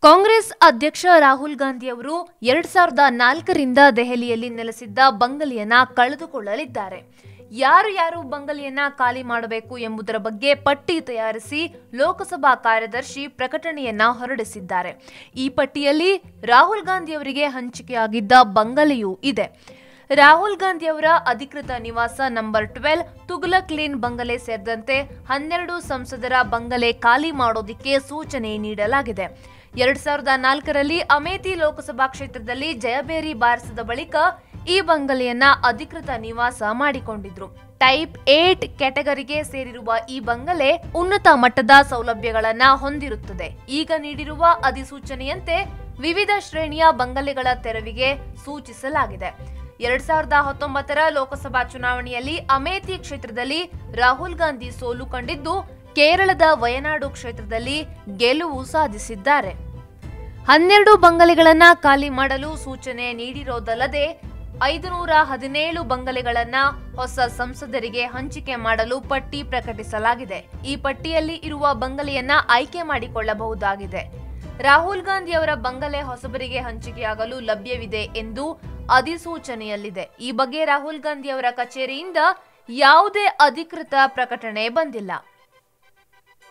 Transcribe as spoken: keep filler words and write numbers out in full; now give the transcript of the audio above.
ಕಾಂಗ್ರೆಸ್ ಅಧ್ಯಕ್ಷ ರಾಹುಲ್ ಗಾಂಧಿ ಅವರು ಎರಡ್ ಸಾವಿರದ ನಾಲ್ಕರಿಂದ ದೆಹಲಿಯಲ್ಲಿ ನೆಲೆಸಿದ್ದ ಬಂಗಲೆಯನ್ನ ಕಳೆದುಕೊಳ್ಳಲಿದ್ದಾರೆ. ಯಾರು ಯಾರು ಬಂಗಲೆಯನ್ನ ಖಾಲಿ ಮಾಡಬೇಕು ಎಂಬುದರ ಬಗ್ಗೆ ಪಟ್ಟಿ ತಯಾರಿಸಿ ಲೋಕಸಭಾ ಕಾರ್ಯದರ್ಶಿ ಪ್ರಕಟಣೆಯನ್ನ ಹೊರಡಿಸಿದ್ದಾರೆ. ಈ ಪಟ್ಟಿಯಲ್ಲಿ ರಾಹುಲ್ ಗಾಂಧಿ ಅವರಿಗೆ ಹಂಚಿಕೆಯಾಗಿದ್ದ ಬಂಗಲೆಯೂ ಇದೆ. ರಾಹುಲ್ ಗಾಂಧಿ ಅವರ ಅಧಿಕೃತ ನಿವಾಸ ನಂಬರ್ ಟ್ವೆಲ್ವ್ ತುಘಲಕ್ ಲೇನ್ ಬಂಗಲೆ ಸೇರಿದಂತೆ ಹನ್ನೆರಡು ಸಂಸದರ ಬಂಗಲೆ ಖಾಲಿ ಮಾಡೋದಿಕ್ಕೆ ಸೂಚನೆ ನೀಡಲಾಗಿದೆ. ಎರಡ್ ಸಾವಿರದ ನಾಲ್ಕರಲ್ಲಿ ಅಮೇಥಿ ಲೋಕಸಭಾ ಕ್ಷೇತ್ರದಲ್ಲಿ ಜಯಬೇರಿ ಬಾರಿಸಿದ ಬಳಿಕ ಈ ಬಂಗಲೆಯನ್ನ ಅಧಿಕೃತ ನಿವಾಸ ಮಾಡಿಕೊಂಡಿದ್ರು. ಟೈಪ್ ಏಟ್ ಕ್ಯಾಟಗರಿಗೆ ಸೇರಿರುವ ಈ ಬಂಗಲೆ ಉನ್ನತ ಮಟ್ಟದ ಸೌಲಭ್ಯಗಳನ್ನ ಹೊಂದಿರುತ್ತದೆ. ಈಗ ನೀಡಿರುವ ಅಧಿಸೂಚನೆಯಂತೆ ವಿವಿಧ ಶ್ರೇಣಿಯ ಬಂಗಲೆಗಳ ತೆರವಿಗೆ ಸೂಚಿಸಲಾಗಿದೆ. ಎರಡ್ ಸಾವಿರದ ಹತ್ತೊಂಬತ್ತರ ಲೋಕಸಭಾ ಚುನಾವಣೆಯಲ್ಲಿ ಅಮೇಥಿ ಕ್ಷೇತ್ರದಲ್ಲಿ ರಾಹುಲ್ ಗಾಂಧಿ ಸೋಲು ಕಂಡಿದ್ದು, ಕೇರಳದ ವಯನಾಡು ಕ್ಷೇತ್ರದಲ್ಲಿ ಗೆಲುವು ಸಾಧಿಸಿದ್ದಾರೆ. ಹನ್ನೆರಡು ಬಂಗಲೆಗಳನ್ನ ಖಾಲಿ ಮಾಡಲು ಸೂಚನೆ ನೀಡಿರೋದಲ್ಲದೆ ಐದುನೂರ ಹದಿನೇಳು ಬಂಗಲೆಗಳನ್ನ ಹೊಸ ಸಂಸದರಿಗೆ ಹಂಚಿಕೆ ಮಾಡಲು ಪಟ್ಟಿ ಪ್ರಕಟಿಸಲಾಗಿದೆ. ಈ ಪಟ್ಟಿಯಲ್ಲಿ ಇರುವ ಬಂಗಲೆಯನ್ನ ಆಯ್ಕೆ ಮಾಡಿಕೊಳ್ಳಬಹುದಾಗಿದೆ. ರಾಹುಲ್ ಗಾಂಧಿ ಅವರ ಬಂಗಲೆ ಹೊಸಬರಿಗೆ ಹಂಚಿಕೆಯಾಗಲು ಲಭ್ಯವಿದೆ ಎಂದು ಅಧಿಸೂಚನೆಯಲ್ಲಿದೆ. ಈ ಬಗ್ಗೆ ರಾಹುಲ್ ಗಾಂಧಿ ಅವರ ಕಚೇರಿಯಿಂದ ಯಾವುದೇ ಅಧಿಕೃತ ಪ್ರಕಟಣೆ ಬಂದಿಲ್ಲ.